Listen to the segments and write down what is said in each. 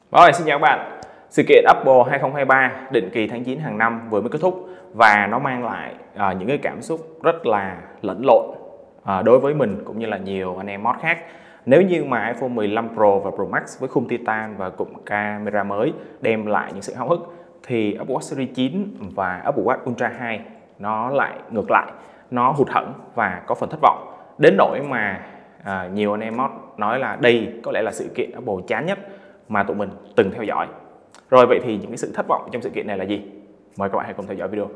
Rồi, xin chào các bạn. Sự kiện Apple 2023 định kỳ tháng 9 hàng năm vừa mới kết thúc và nó mang lại những cái cảm xúc rất là lẫn lộn đối với mình cũng như là nhiều anh em mod khác. Nếu như mà iPhone 15 Pro và Pro Max với khung Titan và cụm camera mới đem lại những sự háo hức thì Apple Watch Series 9 và Apple Watch Ultra 2 nó lại ngược lại, nó hụt hẫng và có phần thất vọng. Đến nỗi mà nhiều anh em mod nói là đây có lẽ là sự kiện Apple chán nhất mà tụi mình từng theo dõi. Rồi vậy thì những cái sự thất vọng trong sự kiện này là gì? Mời các bạn hãy cùng theo dõi video.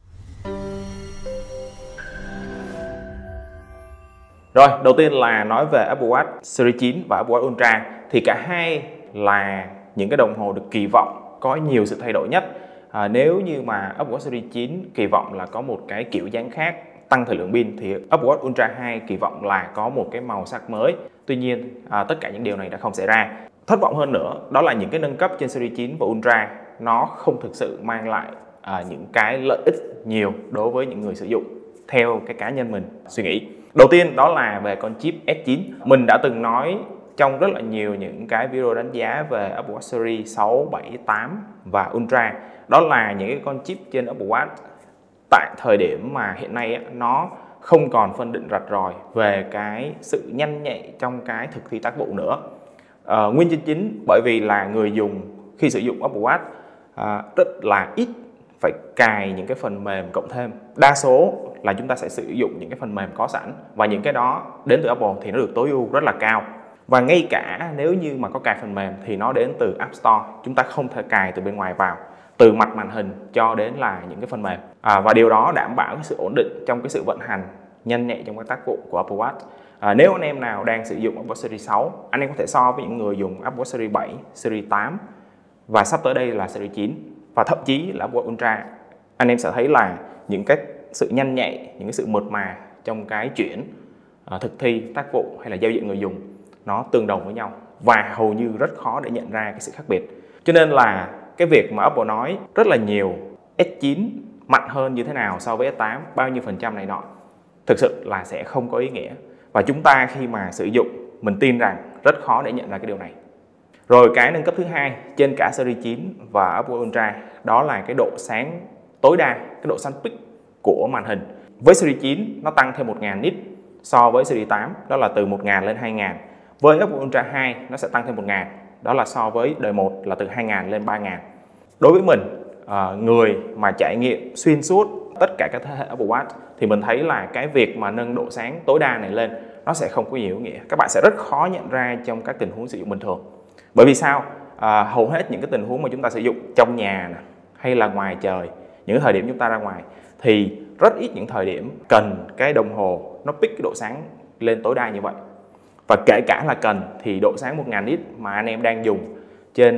Rồi, đầu tiên là nói về Apple Watch Series 9 và Apple Watch Ultra thì cả hai là những cái đồng hồ được kỳ vọng có nhiều sự thay đổi nhất. Nếu như mà Apple Watch Series 9 kỳ vọng là có một cái kiểu dáng khác, tăng thời lượng pin thì Apple Watch Ultra 2 kỳ vọng là có một cái màu sắc mới. Tuy nhiên, tất cả những điều này đã không xảy ra. Thất vọng hơn nữa đó là những cái nâng cấp trên Series 9 và Ultra nó không thực sự mang lại những cái lợi ích nhiều đối với những người sử dụng theo cái cá nhân mình suy nghĩ. Đầu tiên đó là về con chip S9. Mình đã từng nói trong rất là nhiều những cái video đánh giá về Apple Watch Series 6, 7, 8 và Ultra. Đó là những cái con chip trên Apple Watch tại thời điểm mà hiện nay nó không còn phân định rạch ròi về cái sự nhanh nhạy trong cái thực thi tác vụ nữa. Nguyên nhân chính bởi vì là người dùng khi sử dụng Apple Watch rất là ít phải cài những cái phần mềm cộng thêm. Đa số là chúng ta sẽ sử dụng những cái phần mềm có sẵn và những cái đó đến từ Apple thì nó được tối ưu rất là cao. Và ngay cả nếu như mà có cài phần mềm thì nó đến từ App Store, chúng ta không thể cài từ bên ngoài vào, từ mặt màn hình cho đến là những cái phần mềm. Và điều đó đảm bảo cái sự ổn định trong cái sự vận hành nhanh nhạy trong các tác vụ của Apple Watch. Nếu anh em nào đang sử dụng Apple Watch Series 6, anh em có thể so với những người dùng Apple Watch Series 7, Series 8 và sắp tới đây là Series 9 và thậm chí là Apple Watch Ultra. Anh em sẽ thấy là những cái sự nhanh nhạy, những cái sự mượt mà trong cái chuyển thực thi tác vụ hay là giao diện người dùng nó tương đồng với nhau và hầu như rất khó để nhận ra cái sự khác biệt. Cho nên là cái việc mà Apple nói rất là nhiều S9 mạnh hơn như thế nào so với S8, bao nhiêu phần trăm này nọ, thực sự là sẽ không có ý nghĩa. Và chúng ta khi mà sử dụng, mình tin rằng rất khó để nhận ra cái điều này. Rồi cái nâng cấp thứ hai trên cả Series 9 và Apple Ultra đó là cái độ sáng tối đa, cái độ xanh peak của màn hình. Với Series 9 nó tăng thêm 1000 nit so với Series 8, đó là từ 1000 lên 2000. Với Apple Ultra 2 nó sẽ tăng thêm 1000, đó là so với đời 1 là từ 2000 lên 3000. Đối với mình, người mà trải nghiệm xuyên suốt tất cả các thế hệ Apple Watch thì mình thấy là cái việc mà nâng độ sáng tối đa này lên nó sẽ không có nhiều ý nghĩa. Các bạn sẽ rất khó nhận ra trong các tình huống sử dụng bình thường. Bởi vì sao? Hầu hết những cái tình huống mà chúng ta sử dụng trong nhà này, hay là ngoài trời, những thời điểm chúng ta ra ngoài thì rất ít những thời điểm cần cái đồng hồ nó pick cái độ sáng lên tối đa như vậy. Và kể cả là cần thì độ sáng 1000 nit mà anh em đang dùng trên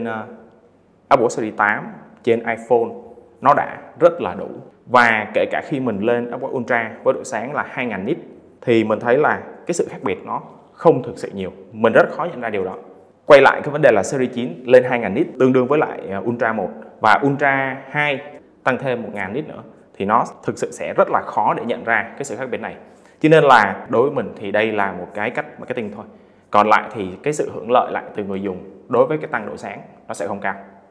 Apple Series 8, trên iPhone nó đã rất là đủ. Và kể cả khi mình lên Apple Ultra với độ sáng là 2000 nit thì mình thấy là cái sự khác biệt nó không thực sự nhiều. Mình rất khó nhận ra điều đó. Quay lại cái vấn đề là Series 9 lên 2000 nit tương đương với lại Ultra 1 và Ultra 2 tăng thêm 1000 nit nữa thì nó thực sự sẽ rất là khó để nhận ra cái sự khác biệt này. Cho nên là đối với mình thì đây là một cái cách marketing thôi. Còn lại thì cái sự hưởng lợi lại từ người dùng đối với cái tăng độ sáng nó sẽ không cao.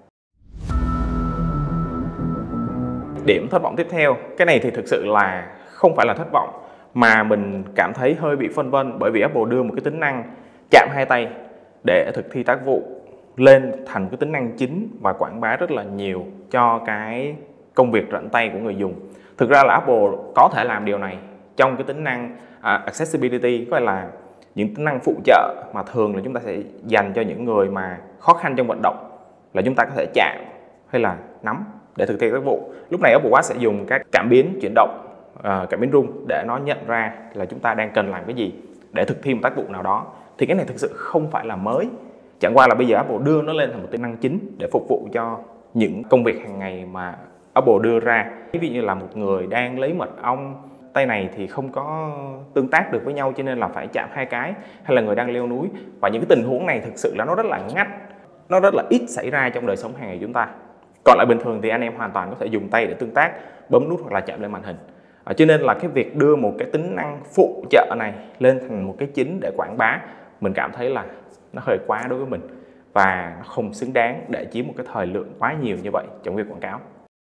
Điểm thất vọng tiếp theo, cái này thì thực sự là không phải là thất vọng mà mình cảm thấy hơi bị phân vân bởi vì Apple đưa một cái tính năng chạm hai tay để thực thi tác vụ lên thành cái tính năng chính và quảng bá rất là nhiều cho cái công việc rảnh tay của người dùng. Thực ra là Apple có thể làm điều này trong cái tính năng accessibility, có là những tính năng phụ trợ mà thường là chúng ta sẽ dành cho những người mà khó khăn trong vận động, là chúng ta có thể chạm hay là nắm để thực thi tác vụ. Lúc này Apple Watch sẽ dùng các cảm biến chuyển động, cảm biến rung để nó nhận ra là chúng ta đang cần làm cái gì để thực thi một tác vụ nào đó. Thì cái này thực sự không phải là mới, chẳng qua là bây giờ Apple đưa nó lên thành một tính năng chính để phục vụ cho những công việc hàng ngày mà Apple đưa ra. Ví dụ như là một người đang lấy mật ong, tay này thì không có tương tác được với nhau cho nên là phải chạm hai cái, hay là người đang leo núi. Và những cái tình huống này thực sự là nó rất là ngách, nó rất là ít xảy ra trong đời sống hàng ngày chúng ta. Còn lại bình thường thì anh em hoàn toàn có thể dùng tay để tương tác, bấm nút hoặc là chạm lên màn hình. Cho nên là cái việc đưa một cái tính năng phụ trợ này lên thành một cái chính để quảng bá, mình cảm thấy là nó hơi quá đối với mình. và nó không xứng đáng để chiếm một cái thời lượng quá nhiều như vậy trong việc quảng cáo.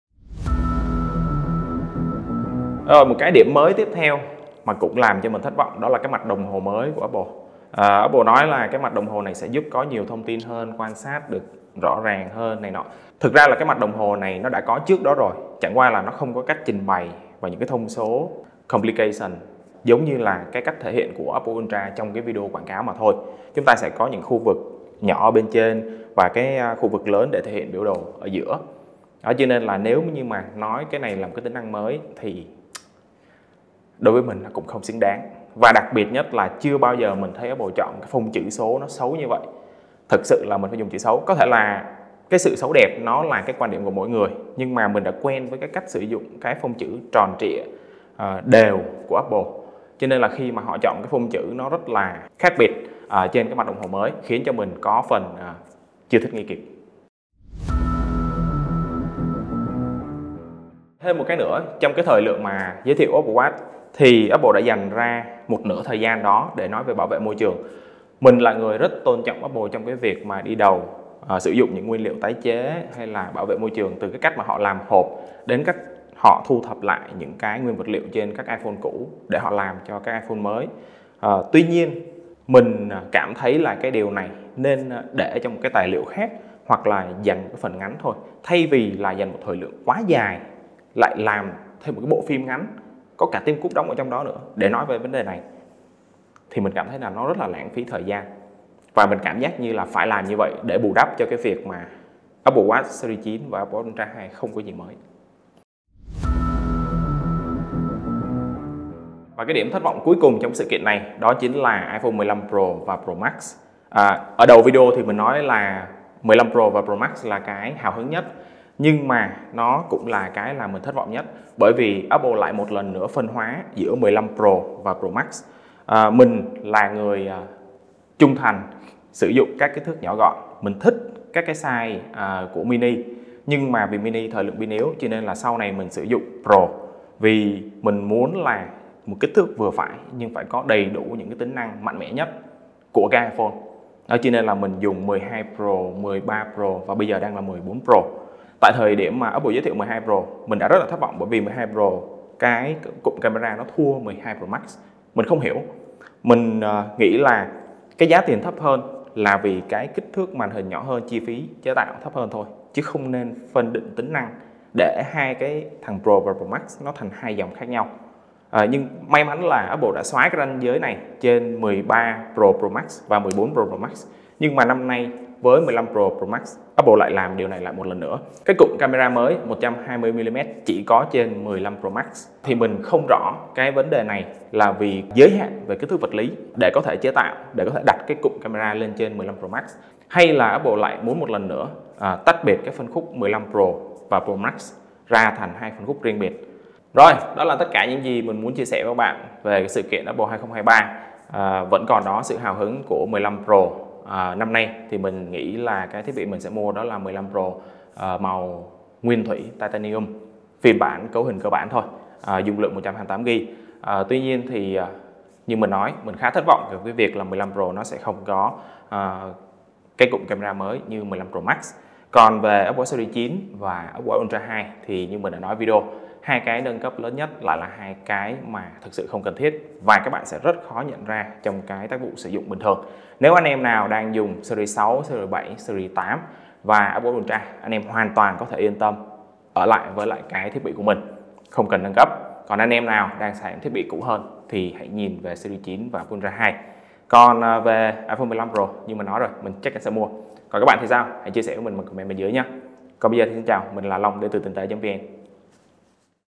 Rồi một cái điểm mới tiếp theo mà cũng làm cho mình thất vọng đó là cái mặt đồng hồ mới của Apple. Apple nói là cái mặt đồng hồ này sẽ giúp có nhiều thông tin hơn, quan sát được rõ ràng hơn này nọ. Thực ra là cái mặt đồng hồ này nó đã có trước đó rồi, chẳng qua là nó không có cách trình bày và những cái thông số complication giống như là cái cách thể hiện của Apple Ultra trong cái video quảng cáo mà thôi. Chúng ta sẽ có những khu vực nhỏ bên trên và cái khu vực lớn để thể hiện biểu đồ ở giữa. Đó, cho nên là nếu như mà nói cái này là một cái tính năng mới thì đối với mình nó cũng không xứng đáng. Và đặc biệt nhất là chưa bao giờ mình thấy Apple chọn cái phông chữ số nó xấu như vậy. Thực sự là mình phải dùng chữ xấu. Có thể là cái sự xấu đẹp nó là cái quan điểm của mỗi người, nhưng mà mình đã quen với cái cách sử dụng cái phông chữ tròn trịa đều của Apple. Cho nên là khi mà họ chọn cái phông chữ nó rất là khác biệt trên cái mặt đồng hồ mới, khiến cho mình có phần chưa thích nghi kịp. Thêm một cái nữa, trong cái thời lượng mà giới thiệu Apple Watch thì Apple đã dành ra một nửa thời gian đó để nói về bảo vệ môi trường. Mình là người rất tôn trọng Apple trong cái việc mà đi đầu sử dụng những nguyên liệu tái chế hay là bảo vệ môi trường, từ cái cách mà họ làm hộp đến cách họ thu thập lại những cái nguyên vật liệu trên các iPhone cũ để họ làm cho các iPhone mới. Tuy nhiên mình cảm thấy là cái điều này nên để trong một cái tài liệu khác hoặc là dành một cái phần ngắn thôi, thay vì là dành một thời lượng quá dài lại làm thêm một cái bộ phim ngắn có cả Tim Cook đóng ở trong đó nữa để nói về vấn đề này, thì mình cảm thấy là nó rất là lãng phí thời gian. Và mình cảm giác như là phải làm như vậy để bù đắp cho cái việc mà Apple Watch Series 9 và Apple Watch Ultra 2 không có gì mới. Và cái điểm thất vọng cuối cùng trong sự kiện này đó chính là iPhone 15 Pro và Pro Max. Ở đầu video thì mình nói là 15 Pro và Pro Max là cái hào hứng nhất, nhưng mà nó cũng là cái làm mình thất vọng nhất, bởi vì Apple lại một lần nữa phân hóa giữa 15 Pro và Pro Max. Mình là người trung thành sử dụng các kích thước nhỏ gọn, mình thích các cái size của mini, nhưng mà vì mini thời lượng pin yếu cho nên là sau này mình sử dụng Pro, vì mình muốn là một kích thước vừa phải nhưng phải có đầy đủ những cái tính năng mạnh mẽ nhất của các iPhone. Đó, cho nên là mình dùng 12 Pro, 13 Pro và bây giờ đang là 14 Pro. Tại thời điểm mà Apple giới thiệu 12 Pro, mình đã rất là thất vọng, bởi vì 12 Pro cái cụm camera nó thua 12 Pro Max. Mình không hiểu. Mình nghĩ là cái giá tiền thấp hơn là vì cái kích thước màn hình nhỏ hơn, chi phí chế tạo thấp hơn thôi, chứ không nên phân định tính năng để hai cái thằng Pro và Pro Max nó thành hai dòng khác nhau. Nhưng may mắn là Apple đã xóa cái ranh giới này trên 13 Pro, Pro Max và 14 Pro, Pro Max. Nhưng mà năm nay với 15 Pro, Pro Max, Apple lại làm điều này lại một lần nữa. Cái cụm camera mới 120mm chỉ có trên 15 Pro Max. Thì mình không rõ cái vấn đề này là vì giới hạn về kích thước vật lý để có thể chế tạo, để có thể đặt cái cụm camera lên trên 15 Pro Max, hay là Apple lại muốn một lần nữa tách biệt cái phân khúc 15 Pro và Pro Max ra thành hai phân khúc riêng biệt. Rồi, đó là tất cả những gì mình muốn chia sẻ với các bạn về cái sự kiện Apple 2023. Vẫn còn đó sự hào hứng của 15 Pro. Năm nay thì mình nghĩ là cái thiết bị mình sẽ mua đó là 15 Pro màu nguyên thủy titanium, phiên bản cấu hình cơ bản thôi, dung lượng 128GB. Tuy nhiên thì như mình nói, mình khá thất vọng về cái việc là 15 Pro nó sẽ không có cái cụm camera mới như 15 Pro Max. Còn về Apple Watch Series 9 và Apple Watch Ultra 2 thì như mình đã nói video, hai cái nâng cấp lớn nhất lại là hai cái mà thực sự không cần thiết và các bạn sẽ rất khó nhận ra trong cái tác vụ sử dụng bình thường. Nếu anh em nào đang dùng Series 6, Series 7, Series 8 và Apple Watch Ultra, anh em hoàn toàn có thể yên tâm ở lại với lại cái thiết bị của mình, không cần nâng cấp. Còn anh em nào đang xài thiết bị cũ hơn thì hãy nhìn về Series 9 và Apple Ultra 2. Còn về iPhone 15 Pro như mình nói rồi, mình chắc chắn sẽ mua. Còn các bạn thì sao? Hãy chia sẻ với mình bằng comment bên dưới nhé. Còn bây giờ thì xin chào, mình là Long đến từ Tinh tế.vn.